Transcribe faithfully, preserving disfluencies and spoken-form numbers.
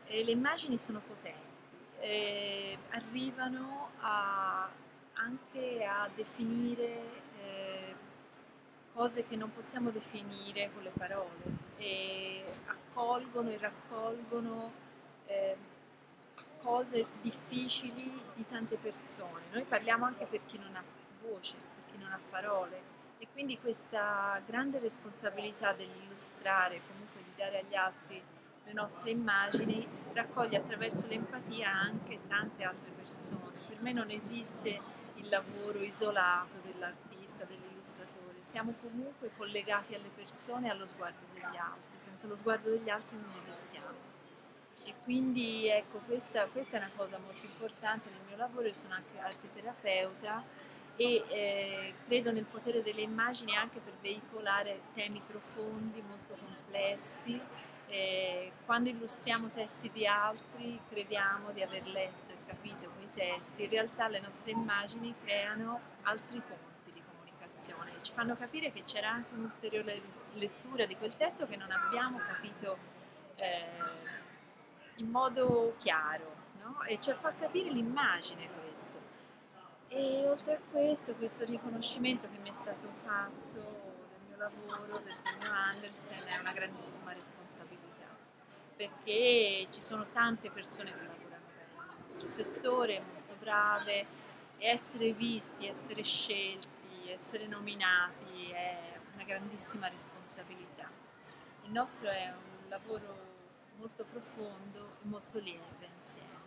E le immagini sono potenti, eh, arrivano a- anche a definire eh, cose che non possiamo definire con le parole e accolgono e raccolgono eh, cose difficili di tante persone. Noi parliamo anche per chi non ha voce, per chi non ha parole e quindi questa grande responsabilità dell'illustrare, comunque di dare agli altri le nostre immagini, raccoglie attraverso l'empatia anche tante altre persone. Per me non esiste il lavoro isolato dell'artista, dell'illustratore, siamo comunque collegati alle persone e allo sguardo degli altri, senza lo sguardo degli altri non esistiamo. E quindi ecco, questa, questa è una cosa molto importante nel mio lavoro. Io sono anche arteterapeuta e eh, credo nel potere delle immagini anche per veicolare temi profondi, molto complessi. Eh, quando illustriamo testi di altri crediamo di aver letto e capito quei testi, in realtà le nostre immagini creano altri ponti di comunicazione, ci fanno capire che c'era anche un'ulteriore lettura di quel testo che non abbiamo capito eh, in modo chiaro, no? E ci fa capire l'immagine questo. E oltre a questo, questo riconoscimento che mi è stato fatto del mio lavoro, del premio Andersen, è una grandissima responsabilità, perché ci sono tante persone che lavorano bene nel nostro settore, molto brave, e essere visti, essere scelti, essere nominati è una grandissima responsabilità. Il nostro è un lavoro molto profondo e molto lieve insieme.